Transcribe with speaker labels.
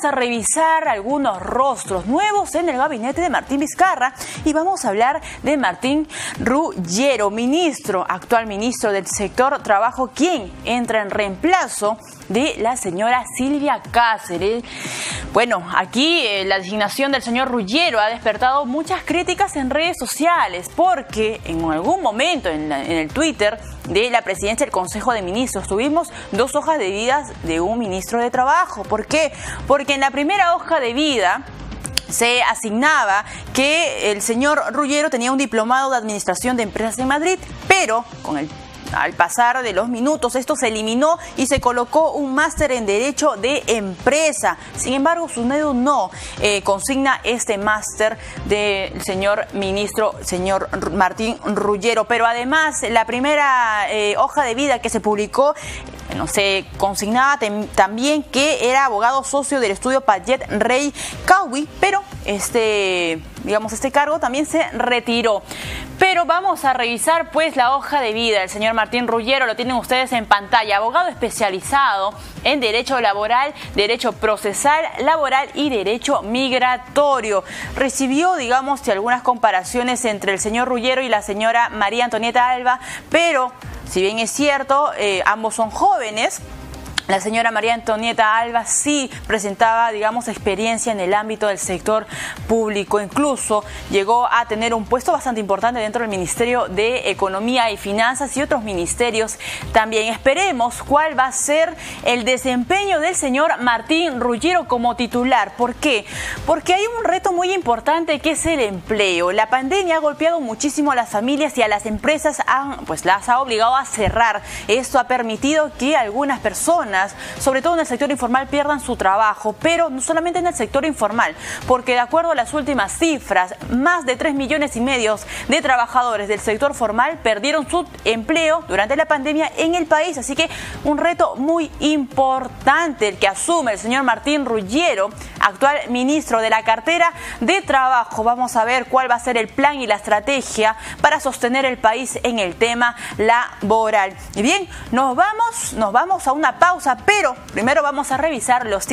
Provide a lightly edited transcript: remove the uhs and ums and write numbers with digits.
Speaker 1: vamos a revisar algunos rostros nuevos en el gabinete de Martín Vizcarra y vamos a hablar de Martín Ruggiero, actual ministro del sector trabajo, quien entra en reemplazo de la señora Silvia Cáceres. Bueno, aquí la designación del señor Ruggiero ha despertado muchas críticas en redes sociales porque en algún momento en el Twitter de la presidencia del Consejo de Ministros tuvimos dos hojas de vida de un ministro de Trabajo. ¿Por qué? Porque en la primera hoja de vida se asignaba que el señor Ruggiero tenía un diplomado de Administración de Empresas en Madrid, pero al pasar de los minutos esto se eliminó y se colocó un máster en Derecho de Empresa. Sin embargo, SUNEDU no consigna este máster del señor ministro, señor Martín Ruggiero. Pero además, la primera hoja de vida que se publicó, se consignaba también que era abogado socio del estudio Payet Rey Caui, pero este cargo también se retiró. Pero vamos a revisar pues la hoja de vida del señor Martín Ruggiero. Lo tienen ustedes en pantalla. Abogado especializado en Derecho Laboral, Derecho Procesal Laboral y Derecho Migratorio. Recibió, algunas comparaciones entre el señor Ruggiero y la señora María Antonieta Alba, pero si bien es cierto, ambos son jóvenes. La señora María Antonieta Alba sí presentaba, experiencia en el ámbito del sector público. Incluso llegó a tener un puesto bastante importante dentro del Ministerio de Economía y Finanzas y otros ministerios también. Esperemos cuál va a ser el desempeño del señor Martín Ruggiero como titular. ¿Por qué? Porque hay un reto muy importante que es el empleo. La pandemia ha golpeado muchísimo a las familias y a las empresas, las ha obligado a cerrar. Esto ha permitido que algunas personas, sobre todo en el sector informal, pierdan su trabajo, pero no solamente en el sector informal, porque de acuerdo a las últimas cifras, más de 3,5 millones de trabajadores del sector formal perdieron su empleo durante la pandemia en el país. Así que un reto muy importante el que asume el señor Martín Ruggiero, actual ministro de la cartera de Trabajo. Vamos a ver cuál va a ser el plan y la estrategia para sostener el país en el tema laboral. Y bien, nos vamos a una pausa, pero primero vamos a revisar los